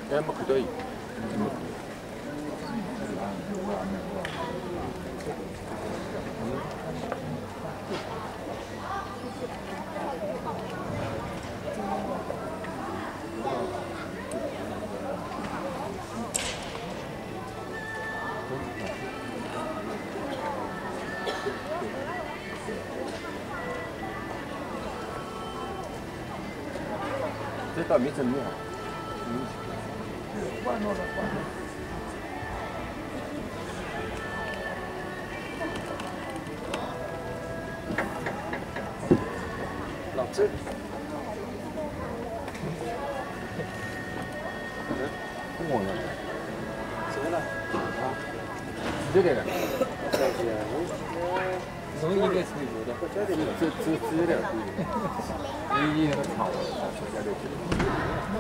哎，没看到伊。这倒没正面。老郑。我呢？谁了？啊？这个的。从一个出油的，这的，你那个厂，小家就知道。